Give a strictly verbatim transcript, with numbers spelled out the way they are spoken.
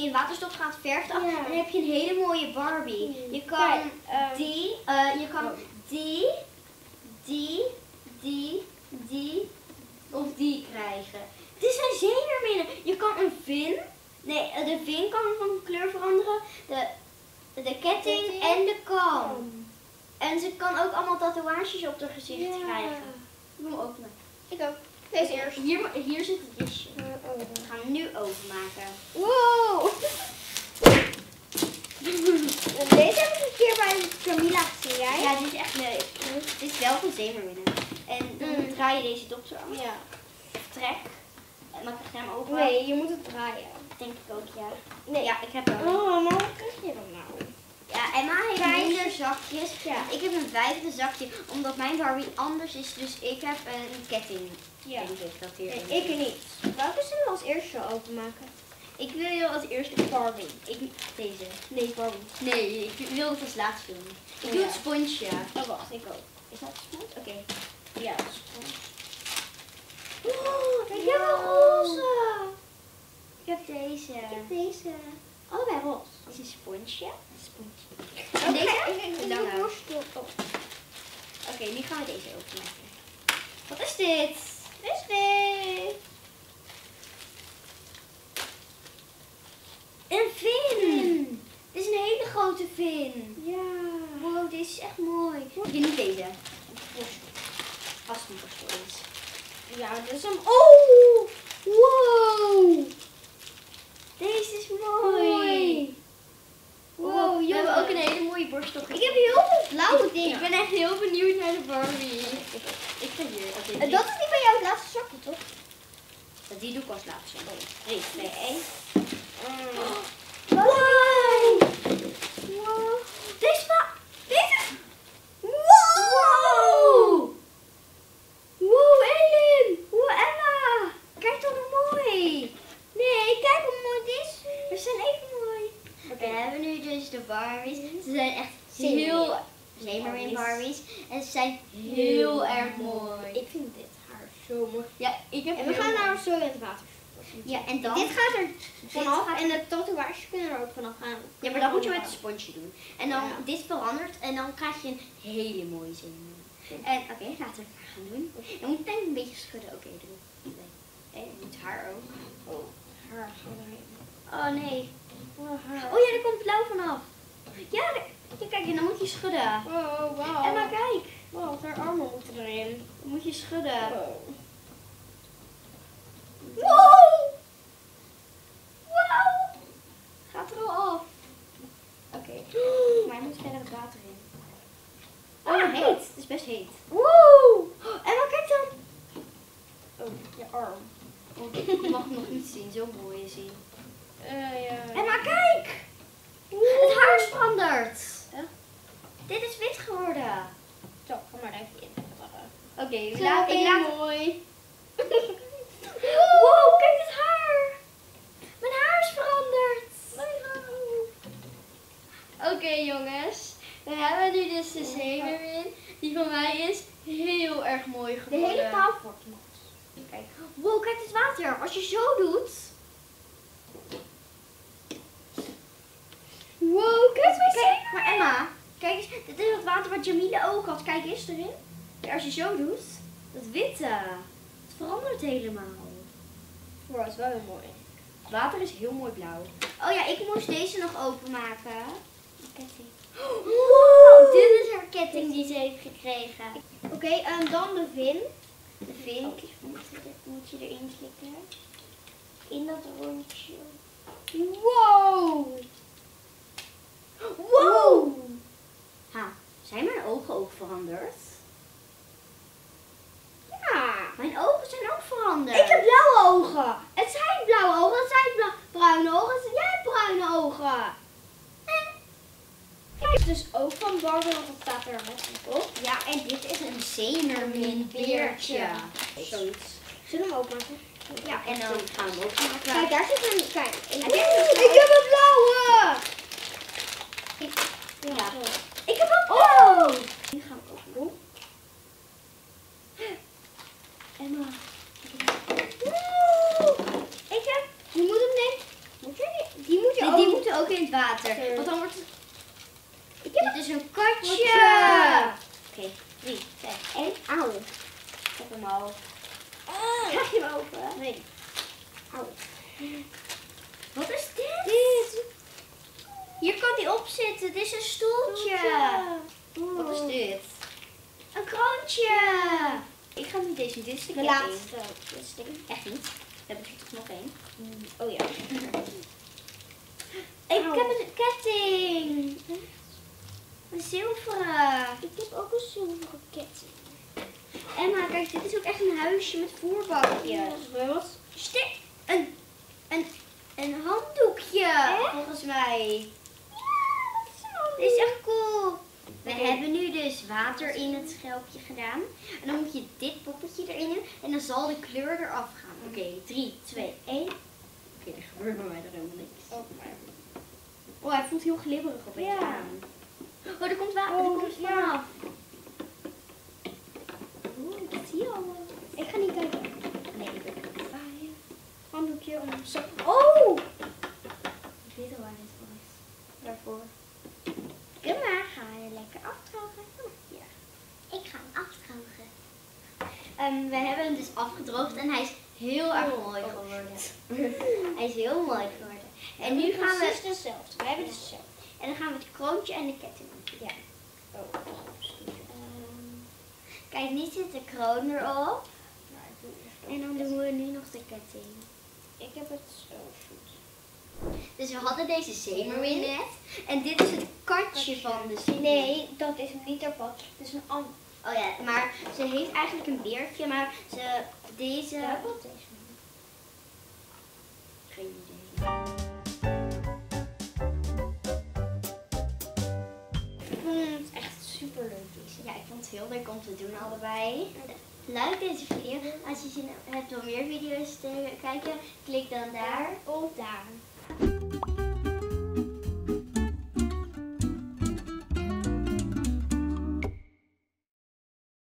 in waterstof gaat, verft af. Ja. En dan heb je een hele mooie Barbie. Je kan Kijk, ehm, die, eh, je kan oh. die, die, die, die of die krijgen. Dit zijn zeemerminnen. Je kan een vin, nee, de vin kan van kleur veranderen. De, de ketting Ketting. en de kam. En ze kan ook allemaal tatoeages op haar gezicht Ja. krijgen. Ik wil hem openen. Ik ook. Deze eerst. Hier, hier zit het kistje. Uh, oh. We gaan hem nu openmaken. Wow! Deze heb ik een keer bij Camilla gezien, jij? Ja, dit is echt leuk. Het is wel van zeemerminnen. En dan Mm. draai je deze dop zo af. Ja. Trek. En dan krijg je hem open. Nee, je moet het draaien. Denk ik ook, ja. Nee. Ja, ik heb hem. Oh, maar wat krijg je dan nou? Ja, Emma heeft Kijk. minder zakjes. Ja. Ik heb een vijfde zakje, omdat mijn Barbie anders is. Dus ik heb een ketting. Ja. Denk ik dat hier. Nee, ik niet. Welke zullen we als eerste openmaken? Ik wil je als eerste Barbie. Ik, deze. Nee, Barbie. Nee, ik wil het als laatste doen. Ik Oh, doe ja. het sponsje. Oh, wacht, ik ook. Is dat spons? Oké. Ja, dat is goed. Oh, kijk, ik jij heb hebt een een roze. Ik heb deze. Ik heb deze. Allebei roze. Dit is een sponsje. Sponsje. Oké, En deze? ik ik- ik Lange. doe borstel. Oh. Oké, nu gaan we deze openmaken. Wat is dit? Wat is dit? Een vin. Dit is een hele grote vin. Ja. Wow, deze is echt mooi. Ik niet deze. Als het een borstel is. Ja, dit is hem. Oh! Wow. Deze is mooi. Mooi. Wow, We jongen. hebben ook een hele mooie borstel. Ik heb heel veel blauwe dingen. Ik ben echt heel benieuwd naar de Barbie. Ik ga hier. Oké, En die- dat is niet bij jou het laatste zakje, toch? Die doe ik als laatste. drie, twee, één. Wow! Wow. Deze va... Deze... Wow! Wow, Elin. Wow, Emma. Kijk toch hoe mooi. Nee, kijk hoe mooi dit is. Ze zijn even mooi. Oké. We hebben nu dus de Barbies. Ze zijn echt Zeemermin. heel... Zeemermin Barbies. En ze zijn heel erg mooi. Ik vind dit haar zo mooi. Ja, ik heb En we heel gaan mooi. nou zo in het water. Ja, en dan... Dit gaat er vanaf gaat- en de tatoeages kunnen er ook vanaf gaan. Ja, maar dan moet je met een sponsje doen. En dan, Ja. dit verandert en dan krijg je een hele mooie zin. En oké, laten we het maar gaan doen. Je moet denk ik een beetje schudden. Oké, doe. En je moet haar ook. Oh, haar gaat erin. Oh nee. Oh, haar. Oh ja, er komt blauw vanaf. Ja, er- ja, kijk, en dan moet je schudden. Oh, wauw. En maar kijk, Wow, haar armen moeten erin. dan moet je schudden. Oh. Wow! Wow! Gaat er al af. Oké, maar je moet verder het water in. Oh, heet. Het is best heet. Wow! En maar kijk dan. Oh, je arm. Oh, ik mag hem nog niet zien, zo mooi is hij. Eh, ja. En maar kijk! Het haar is veranderd. Ja. Dit is wit geworden. Zo, ga maar even in. Oké, Zo, laat, ik heel laat... mooi. Wow, kijk het haar. Mijn haar is veranderd. Oké jongens, we hebben nu dus de zeemermin. Die van mij is heel erg mooi De geworden. hele tafel wordt nat. Kijk. Wow, kijk het water. Als je zo doet. Wow, kijk mijn Kijk, maar Emma, kijk eens. Dit is het water wat Jamila ook had. Kijk eens erin. Kijk, als je zo doet, dat witte. Het verandert helemaal. Wow, dat is wel heel mooi. Het water is heel mooi blauw. Oh ja, ik moest deze nog openmaken. Ketting. Wow, dit is haar ketting die ze heeft gekregen. Oké, en dan de vin. De vink moet, moet je erin slikken. In dat rondje. Wow! Wow! Ha, zijn mijn ogen ook veranderd? Ja. Mijn ogen zijn ook veranderd. Ik heb blauwe ogen. Het zijn blauwe ogen, het zijn bla- bruine ogen. Het- Jij hebt bruine ogen. Kijk, het is ook van Barbie, want het staat er met op. Ja, en dit is een zeemerminbeertje. Zoiets. Zullen we hem opmaken? Ja, en dan gaan we hem openmaken. Kijk, daar zit een. Kijk, ik, Heb jij nog ik heb een blauwe! Ja. zo. Ik heb ook blauw. Nu gaan we open doen. Emma. Oeh, ik heb. Je moet hem denk. Moet je die, die moet je is een katje. Katje. Oké, drie, twee, één. Auw. Op hem al. Krijg je hem open? Nee. Auw. Wat is dit? Dit. Hier kan hij op zitten. Dit is een stoeltje. Oeh. Wat is dit? Een kroontje. Ik ga nu deze. Dit is de De ketting. laatste. Dit is de- Echt niet. We hebben er toch nog één. Oh ja. Ik Auw. heb een ketting. Een zilveren. Ik heb ook een zilveren ketting. Emma, kijk, dit is ook echt een huisje met voerbakjes. Wat? Stik. Een, een, een handdoekje. Echt? Volgens mij. Ja, dat is een Dit is echt cool. We Oké. hebben nu dus water in het schelpje gedaan. En dan moet je dit poppetje erin doen. En dan zal de kleur eraf gaan. Oké, drie, twee, één. Oké, er gebeurt bij mij er helemaal niks. Oh, maar. Oh, hij voelt heel glibberig opeens Ja. aan. Oh, er komt water. Oh, er komt ja. vanaf. Oeh, ik zie al. Ik ga niet kijken. Nee, ik weet het niet. Ah, ja. Handdoekje om zo. Oh! Ik weet al waar dit voor is. Daarvoor. Kom maar, ga je lekker afdrogen. Ja. Ik ga hem afdrogen. Ehm, we hebben hem dus afgedroogd en hij is heel erg mooi geworden. Hij is heel mooi geworden. En nu gaan we... Precies dezelfde. Wij hebben dezelfde. En dan gaan we het kroontje en de ketting doen. Ja. Oh, Ehm, kijk, nu zit de kroon erop. nou, ik doe even. En dan doen we nu nog de ketting. Ik heb het zo goed. Dus we hadden deze zeemermin net. En dit is het katje van de zeemermin. Nee, dat is hem niet apart. Het is een ander. Oh ja, maar ze heeft eigenlijk een beertje, maar ze, deze... Ja, wat is hem? Geen idee. Ik vond het echt super leuk. Deze. Ja, ik vond het heel leuk om te doen allebei. Like deze video. Als je zin hebt om meer video's te kijken, klik dan daar. Of daar.